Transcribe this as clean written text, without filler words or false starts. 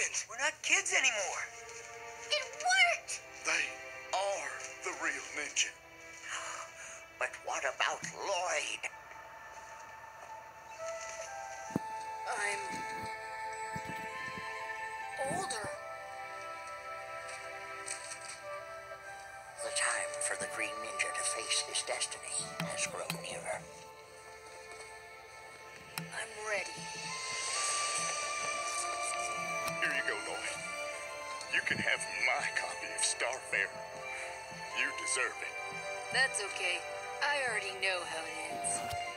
twins. We're not kids anymore. It worked! They are the real ninja. But what about Lloyd? I'm older. The time for the Green Ninja to face his destiny has grown nearer. I'm ready. Here you go, Lloyd. You can have my copy of Starfarer. You deserve it. That's okay. I already know how it ends.